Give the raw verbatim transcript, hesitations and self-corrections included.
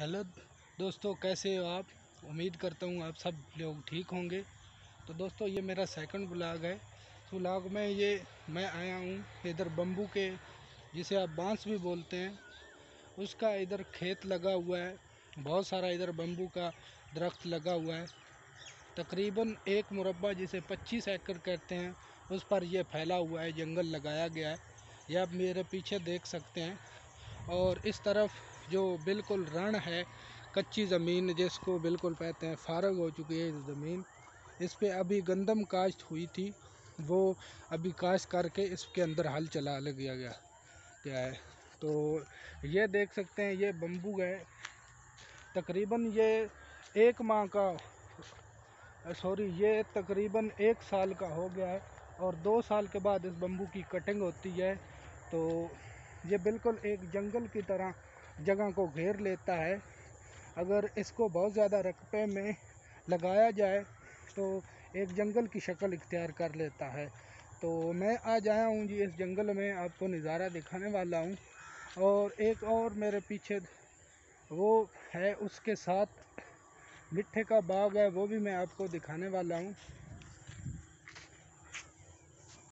Hello दोस्तों, कैसे हो आप। उम्मीद करता हूँ आप सब लोग ठीक होंगे। तो दोस्तों, ये मेरा सेकंड ब्लॉग है। इस ब्लॉग में ये मैं आया हूँ इधर बम्बू के, जिसे आप बांस भी बोलते हैं, उसका इधर खेत लगा हुआ है। बहुत सारा इधर बम्बू का दरख्त लगा हुआ है। तकरीबन एक मुरब्बा जिसे पच्चीस एकड़ कहते हैं, उस पर यह फैला हुआ है, जंगल लगाया गया है। यह आप मेरे पीछे देख सकते हैं। और इस तरफ जो बिल्कुल रण है, कच्ची ज़मीन जिसको बिल्कुल कहते हैं, फारग हो चुकी है ज़मीन। इस पे अभी गंदम काश्त हुई थी, वो अभी काश्त करके इसके अंदर हल चला गया गया क्या है। तो ये देख सकते हैं, ये बम्बू है। तकरीबन ये एक माह का सॉरी ये तकरीबन एक साल का हो गया है। और दो साल के बाद इस बम्बू की कटिंग होती है। तो ये बिल्कुल एक जंगल की तरह जगह को घेर लेता है। अगर इसको बहुत ज़्यादा रकबे में लगाया जाए तो एक जंगल की शक्ल इख्तियार कर लेता है। तो मैं आज आया हूँ जी इस जंगल में, आपको नज़ारा दिखाने वाला हूँ। और एक और मेरे पीछे वो है, उसके साथ मिट्ठे का बाग है, वो भी मैं आपको दिखाने वाला हूँ।